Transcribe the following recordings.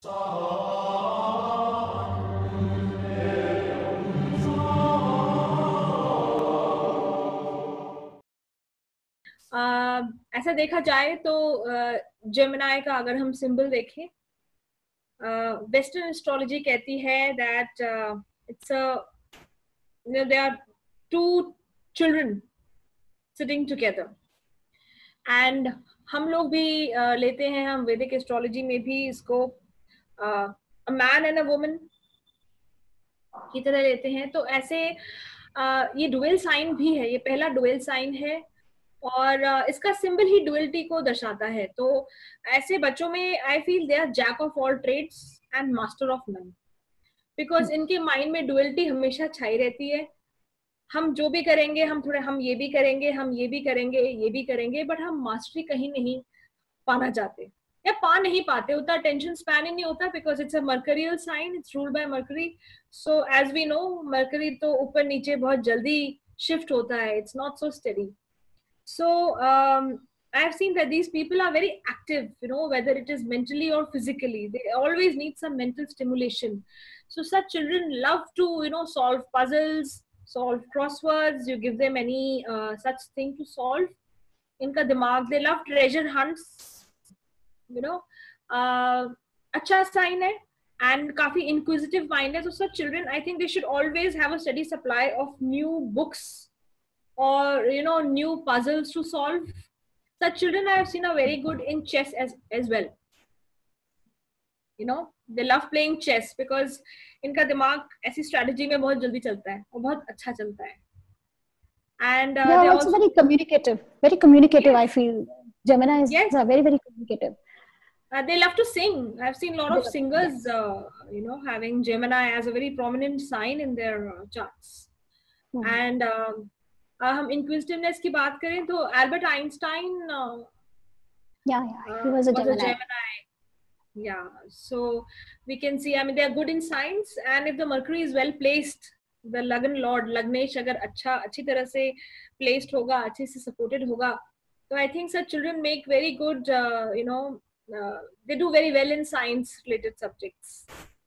ऐसा देखा जाए तो जेमिनाई का अगर हम सिंबल देखें, वेस्टर्न एस्ट्रोलॉजी कहती है that it's there are two children sitting together, and हम लोग भी लेते हैं, हम वैदिक एस्ट्रोलॉजी में भी इसको a man and a woman की तरह लेते हैं। तो ऐसे ये डुअल साइन भी है, ये पहला डुअल साइन है और इसका सिंबल ही डुअलिटी को दर्शाता है। तो ऐसे बच्चों में I feel they are jack of all trades and master of none, because इनके माइंड में डुअलिटी हमेशा छाई रहती है। हम जो भी करेंगे, हम ये भी करेंगे, हम ये भी करेंगे, ये भी करेंगे, बट हम मास्टरी कहीं नहीं पाना चाहते या पा नहीं पाते, उतना टेंशन स्पैन ही नहीं होता, because it's a mercurial sign, it's ruled by Mercury. So as we know, Mercury तो ऊपर नीचे बहुत जल्दी शिफ्ट होता है, it's not so steady. So I have seen that these people are very active, whether it is mentally or physically. They always need some mental stimulation. So such children love to, solve puzzles, solve crosswords. You give them any such thing to solve. Inka dimag, they love treasure hunts. Acha sign hai, and काफी inquisitive mind है. So such children, I think they should always have a steady supply of new books or new puzzles to solve. Such children I have seen are very good in chess as well. They love playing chess because इनका दिमाग ऐसी strategy में बहुत जल्दी चलता है और बहुत अच्छा चलता है. And they are also very communicative. Yes. I feel Gemini is yes. are very, very communicative. They love to sing. I've seen a lot of singers, having Gemini as a very prominent sign in their charts. And हम inquisitiveness की बात करें तो Albert Einstein he was a Gemini. Yeah, so we can see, I mean, they are good in science, and if the Mercury is well placed, the Lagn Lord, Lagnesh अगर अच्छी तरह से placed होगा, अच्छे से supported होगा, so I think such children make very good, they do very well in science related subjects.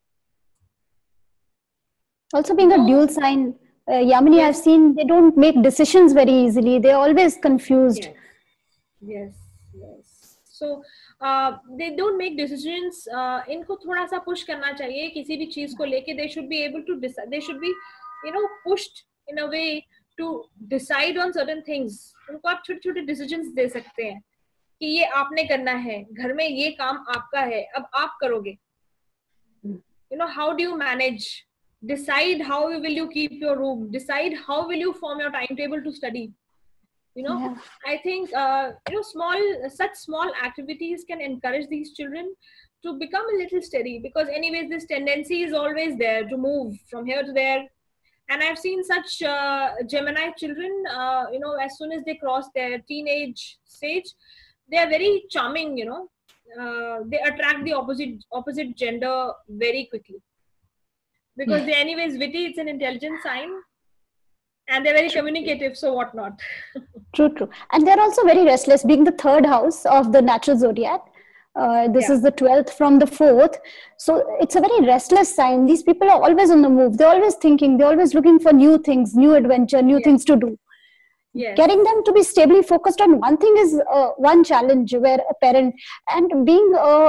Also being a dual sign, Yamini, yes. I've seen they don't make decisions very easily. They're always confused. Yes. So they don't make decisions. इनको थोड़ा सा push करना चाहिए किसी भी चीज को लेके. They should be able to decide. They should be, pushed in a way to decide on certain things. उनको आप छोटे-छोटे decisions दे सकते हैं कि ये आपने करना है, घर में ये काम आपका है, अब आप करोगे. How do you manage? Decide how will you keep your room. Decide how will you form your timetable to study. I think such small activities can encourage these children to become a little steady, because anyways this tendency is always there to move from here to there. And I've seen such Gemini children, as soon as they cross their teenage stage, they are very charming. They attract the opposite gender very quickly, because they're anyways witty. It's an intelligent sign. And they're very communicative, so what not? True. And they're also very restless, being the third house of the natural zodiac. This is the 12th from the 4th. So it's a very restless sign. These people are always on the move. They're always thinking. They're always looking for new things, new adventure, new things to do. Yes. Getting them to be stably focused on one thing is one challenge, where a parent, and being,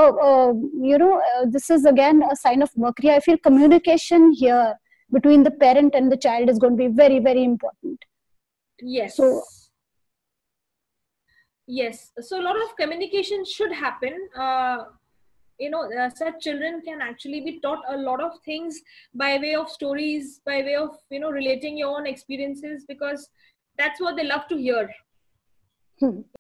this is again a sign of Mercury. I feel communication here between the parent and the child is going to be very, very important. Yes. So a lot of communication should happen. Such children can actually be taught a lot of things by way of stories, by way of, relating your own experiences, because that's what they love to hear.